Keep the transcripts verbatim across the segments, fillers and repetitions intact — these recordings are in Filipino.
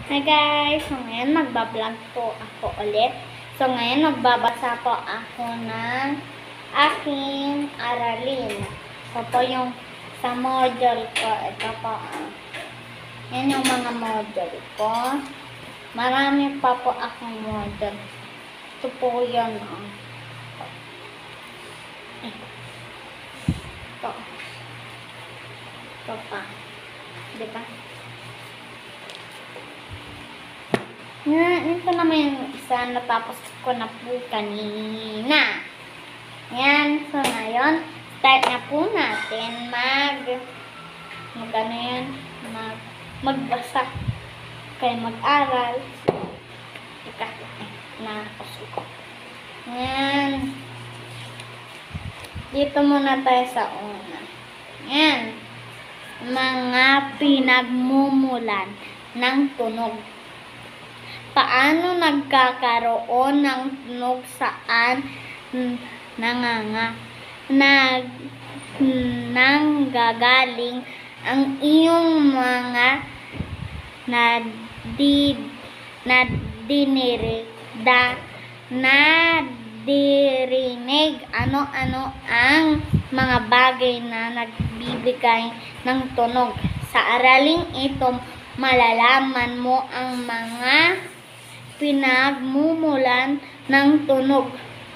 Hi guys! So ngayon magbablog po ako ulit. So ngayon magbabasa po ako ng aking aralin. So po yung sa module ko. Ito po. Yan yung mga module ko. Marami pa po akong module. Ito po yun. Oh. Ito. Ito pa. Diba? Yan, ito naman yung isa natapos ko na po kanina. Yan, so ngayon, start na po natin mag, mag ano yan, mag, magbasa. Kaya mag-aral. Ika, eh, nakapos ko. Yan. Dito muna tayo sa una. Yan. Mga pinagmumulan ng tunog. Paano nagkakaroon ng tunog, saan nanganga nag nanggagaling ang iyong mga nadid nadinirig da nadirinig ano-ano ang mga bagay na nagbibigay ng tunog. Sa araling ito malalaman mo ang mga pinagmumulan ng tunog.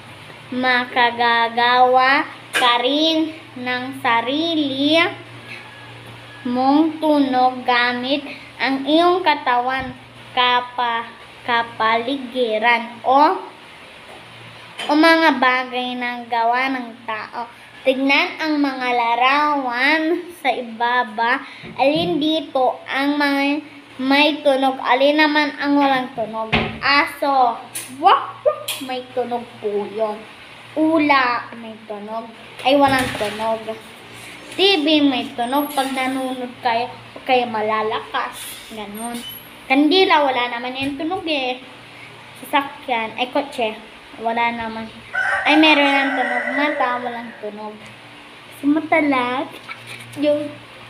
Makagagawa ka rin ng sarili mong tunog gamit ang iyong katawan, kapa, kapaligiran o, o mga bagay na gawa ng tao. Tignan ang mga larawan sa ibaba. Alin dito ang mga may tunog? Alin naman ang walang tunog? Aso. Wak, wak. May tunog po yun. Ula. May tunog. Ay, walang tunog. T V may tunog. Pag nanunod kayo, o kayo malalakas. Ganon. Kandila, wala naman yung tunog eh. Sasakyan. Ay, kotse. Wala naman. Ay, meron ng tunog. Mata, walang tunog. Sumatalag. Yung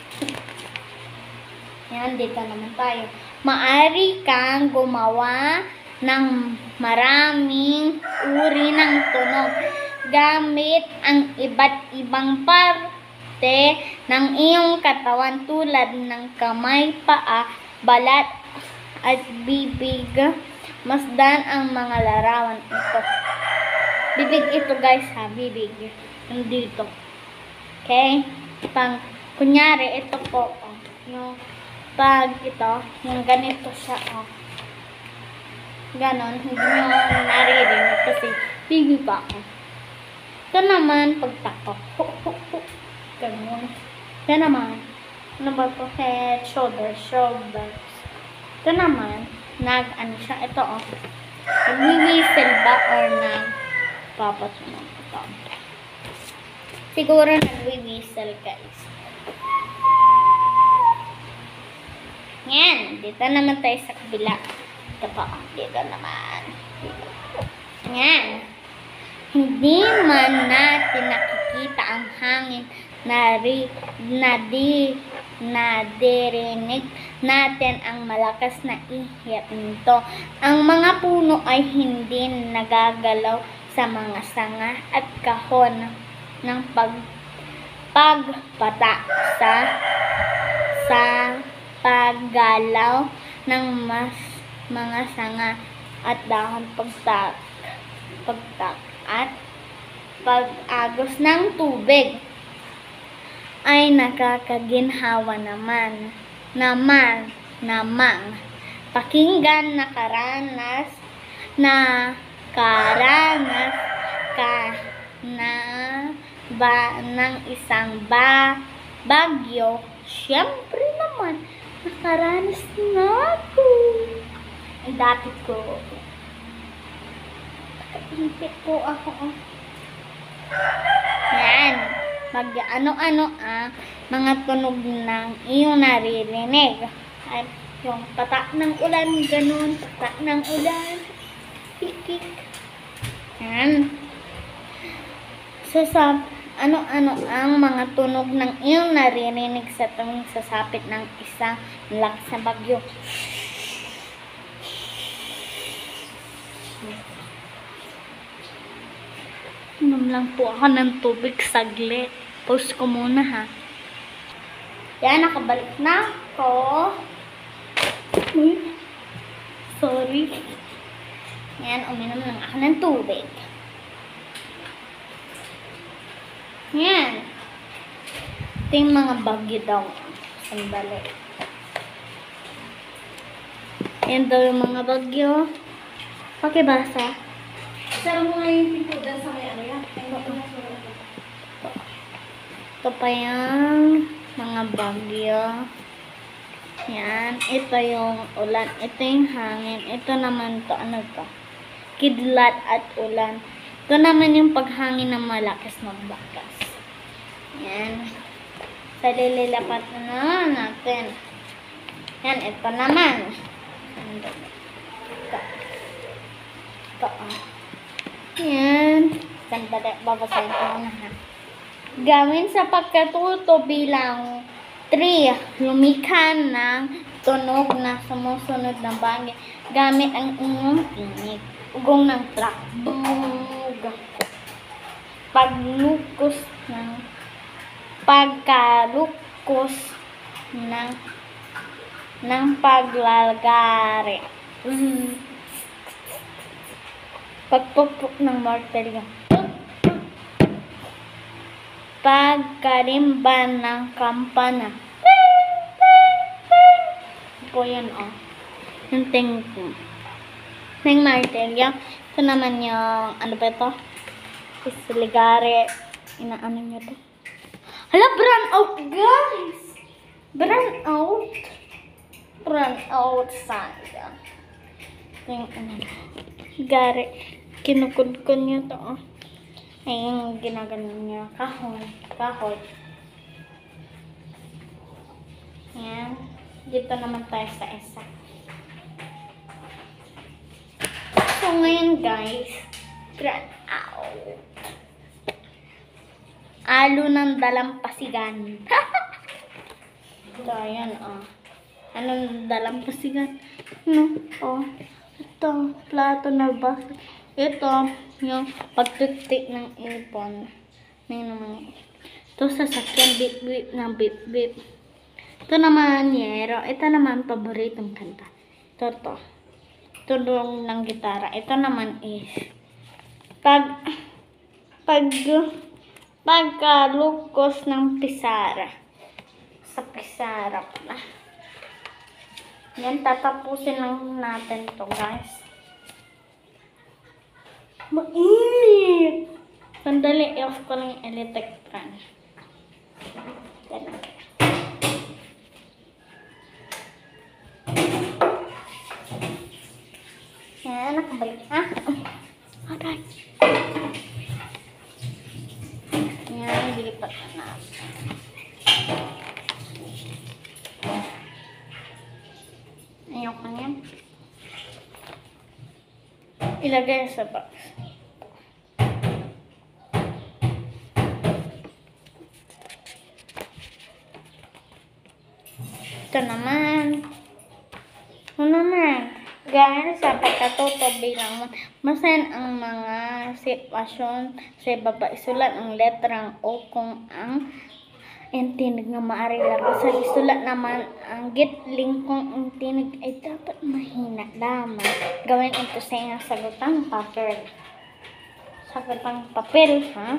yan, dito naman tayo. Maari kang gumawa ng maraming uri ng tunog gamit ang iba't ibang parte ng iyong katawan tulad ng kamay, paa, balat, at bibig. Masdan ang mga larawan ito. Bibig ito guys ha, bibig. Nandito. Okay? Pang, kunyari, ito po. Oh, yung pag ito, yung ganito siya, oh. Ganon, hindi nyo naririnig kasi bibig pa ako. Ito naman, pagtako. Ganon. Ito naman, ano ba ito? Head, shoulder, shoulders. Ito naman, nag, ano siya, ito, oh. Nag-whistle ba or nag-papasunog ito? Siguro nag-whistle, guys. Yan, dito naman tayo sa kabila. Ito po, dito naman. Yan. Hindi man natin nakikita ang hangin, nari, nadi, nadirinig natin ang malakas na ihip nito. Ang mga puno ay hindi nagagalaw sa mga sanga at kahon ng pag, pagpata sa sa paggalaw ng mas mga sanga at dahon, pagtak, pagtak at pag-agos ng tubig ay nakakaginhawa naman naman namang pakinggan na karanas na karanas ka na ba ng isang ba bagyo. Siyempre naman nakaranas na ako. Ay, dati ko. Nakaintip po ako. Oh. Yan. Mag-ano-ano ang mga tunog ng iyong naririnig. At yung patak ng ulan, ganun. Patak ng ulan. Pikik. Yan. Sasab ano-ano ang mga tunog ng iyong naririnig sa tuwing sasapit ng isang malakas na bagyo. Inom lang po ako ng tubig saglit. Pause ko muna ha. Yan, nakabalik na ako. Uy, sorry. Yan, uminom lang ako ng tubig. Yan. Ito yung mga bagyo daw. Sandali. Yan daw yung mga bagyo. Pakibasa. Saro mo nga yung pinto dyan sa may ano yan. Ito pa yung mga bagyo. Yan. Ito yung ulan. Ito yung hangin. Ito naman to. Ano to? Kidlat at ulan. Ito naman yung paghangin ng malakas magbakas. Yan. Sa lililapat na natin. Yan. Ito naman. Ito. Ito. Yan. Sandali. Babasahin ko muna ha. Gawin sa pagkatuto bilang three. Lumikha ng tunog na sumusunod na bagay gamit ang inyong tinig. Ugong ng truck. Bug. Paglukos ng pagkalukos ng ng paglalagari. Pagpupok ng martilyo. Pagkarimban ng kampana. Po yan, oh. Yung ting ting martilyo. Ito naman yung, ano ba ito? Isligare. Inaano nyo to? Hala, brand out, guys! Brand out. Brand out, sayang. Ito yung, ano, gare. Kinukudkod nyo to, oh. Ay, yung ginaganon niya. Kahoy. Kahoy. Yan. Dito naman tayo sa isa. So, ngayon guys, brand out. Alo ng dalampasigan. Ito, ayan, oh. Anong dalampasigan? No, oh. Ito, plato na basa. Ito, yung pagtuktik ng ipon. Ngayon naman. Ito, sasakyan, bip-bip ng bip-bip. Ito naman, yero. Ito naman, paboritong kanta. Ito, to. Tulong ng gitara. Ito naman is, pag, pag, pagkalukos ng pisara. Sa pisara pala. Yan, tatapusin lang natin to, guys. Mainit! Sandali, i-off ko lang yung electric fan. Ganun. Yan, nakabalik na. Okay. Yan, dilipat na natin. Ayoko na yan. Ilagay sa box. Ito naman. Ito naman. Gaya sa pagkatuto bilang masan ang mga sitwasyon sa baba. Isulat ang letrang O kung ang intinig nga maaari lang. Sa isulat naman ang gitling kung ang tinig ay dapat mahina lamang. Gawin ito sa iyong sagutang papel. Sagutang papel, ha?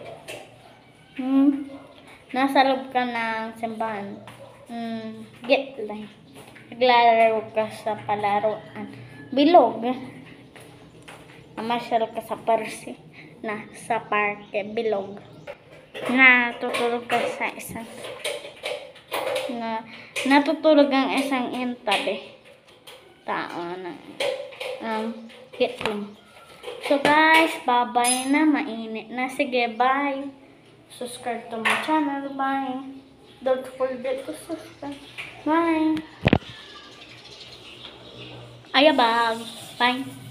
Hmm. Nasa loob ka ng simbahan. Hmm. Gitling. Naglalaro ka sa palaruan. Bilog. Namasyal ka sa parsi. Na sa parke. Bilog. Natutulog ka sa isang na natutulog ang isang intabi tao na um, gitling. So guys, bye-bye na. Mainit na. Sige, bye. Subscribe to my channel. Bye. Don't forget to subscribe. Bye. Ayabag. Bye.